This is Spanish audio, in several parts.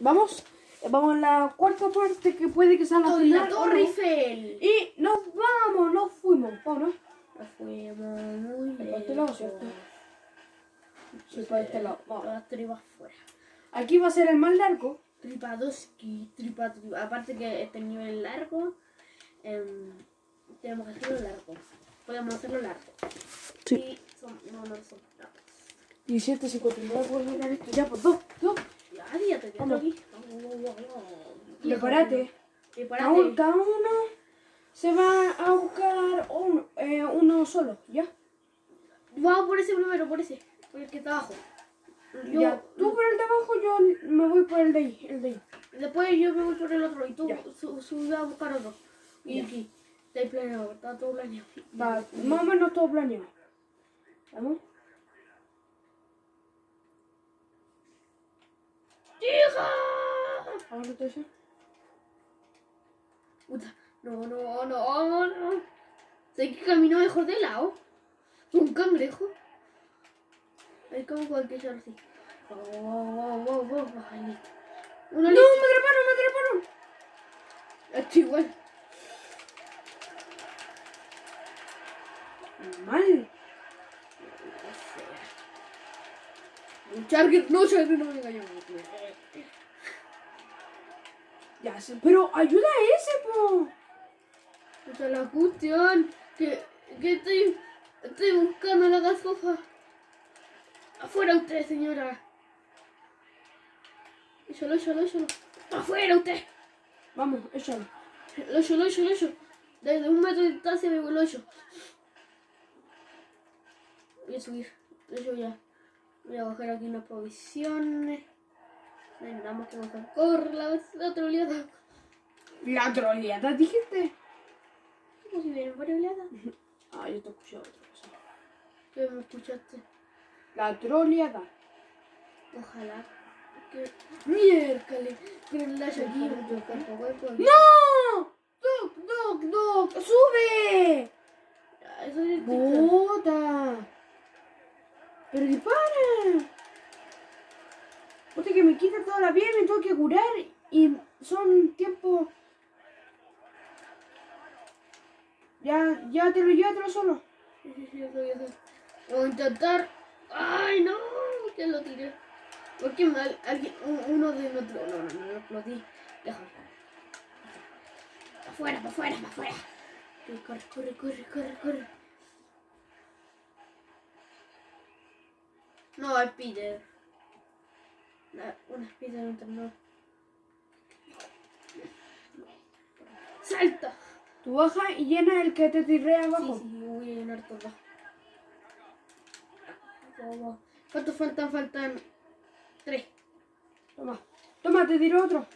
Vamos a la cuarta parte que puede que salga ¡Oh, la Torre Eiffel! Y nos fuimos. Vámonos. Nos fuimos muy ¿Para este lado, lejos. cierto? Sí, para este lado. Vamos. Las tripas fuera. Aquí va a ser el más largo. Tripadoski, aparte que este nivel largo, tenemos que hacerlo largo. Podemos hacerlo largo. Sí. Y no son largos. 17:59 por mirar esto. Ya, pues dos. Ya, dígate, que Vamos. aquí. Prepárate. Prepárate. Cada uno se va a buscar uno solo, ¿ya? Vamos por ese primero, por el que está abajo. Ya, tú por el de abajo, yo me voy por el de ahí. Después yo me voy por el otro y tú Ya. subes a buscar otro. Y Ya. aquí, está planeado, está todo planeado. Va, más o menos todo planeado. ¿Vamos? ¡Hija! ¿Ahora te dice? Puta, no. Sé que caminó mejor de lado. Un cangrejo. Hay como cualquier cosa así. Wow. Ay, listo. Una ¡No, lista. me atraparon! Esto igual. Mal. Charger, no me engañó. Ya sé, pero ayuda a ese, po. Puta la cuestión. Que estoy buscando la gasofa. Afuera usted, señora. Échalo. Afuera usted. Vamos, échalo. Lo echo. Desde 1 metro de distancia me lo echo. Voy a subir. Lo echo ya. Voy a bajar aquí unas provisiones. No hay nada más que bajar. Corre la otra oleada. La troleada, dijiste. ¿Cómo si viene varias oleadas? Ah, yo te escuché otra cosa. ¿Qué me escuchaste? La troleada. Ojalá que... ¡Miércale! Que no haya aquí un cuerpo. ¡No! ¡Doc! ¡Sube! Eso es ¡Bota! ¡Pero dispara! Puta que me quita toda la piel, me tengo que curar y son tiempo... Ya llévatelo solo. Sí, eso voy a hacer. Voy a intentar... ¡Ay, no! Que lo tiré. Porque uno de nosotros... No, lo exploté. Déjalo. Para afuera. Corre. No, es Peter. Una Peter no. ¡Salta! Tú baja y llena el que te tiré abajo. Sí, voy a llenar todo. ¿Cuántos faltan? Faltan 3. Toma, te tiro otro.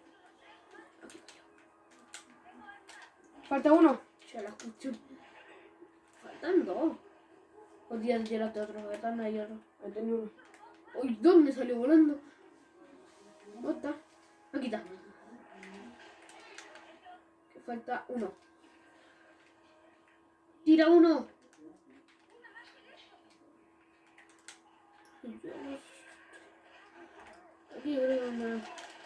Falta uno. Ya la escucho. Faltan 2. O día tiraste otro, ¿verdad? No hay otro. Ahí tenía uno. Uy, ¿dónde salió volando? ¿Dónde está? Aquí está. Que falta 1. Tira 1. Aquí creo una...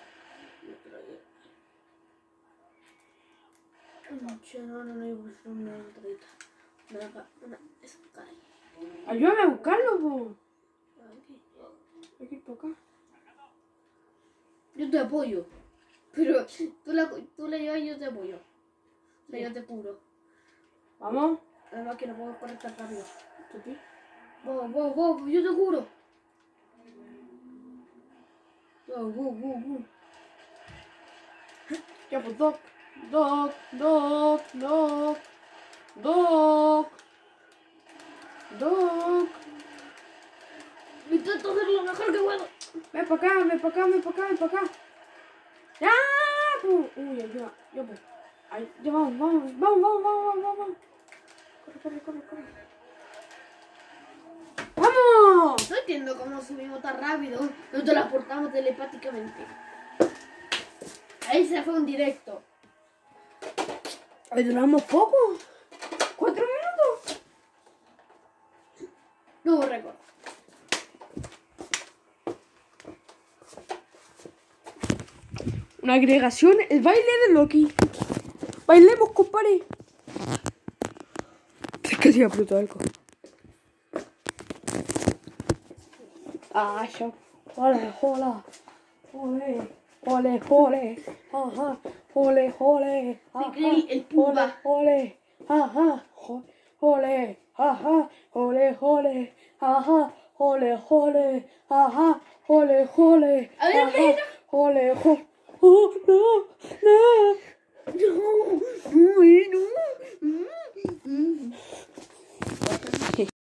No hay una entradita. Una escala. Ayúdame a buscarlo, po. Hay que ir por acá. Yo te apoyo. Pero tú la llevas y yo te apoyo. O sea, yo te curo. Vamos. Además que no puedo correr tan rápido. ¿Tú Vos, yo te curo. Go. Ya, pues, Doc. Intento hacer lo mejor que puedo. Ven para acá. ¡Ya! Uy, ayuda. Ya, pues. Ahí, ya vamos. Corre. ¡Vamos! No entiendo cómo subimos tan rápido. Nos transportamos telepáticamente. Ahí se fue un directo. Ahí duramos poco. 4 minutos. Nuevo récord. una agregación, el baile de Loki. Bailemos, compadre. Es que sería brutal. Ah, yo. Ole, hola. Ole, ole, ole. Ajá. Ole, ole. Se cree el Pumba. Ole, ajá. Ole, ajá. Ole, ole. Ajá. Ole, ole. Ajá. Ole, ole. A ver, ajá, ole, ole. Oh, no, no. No, no, no.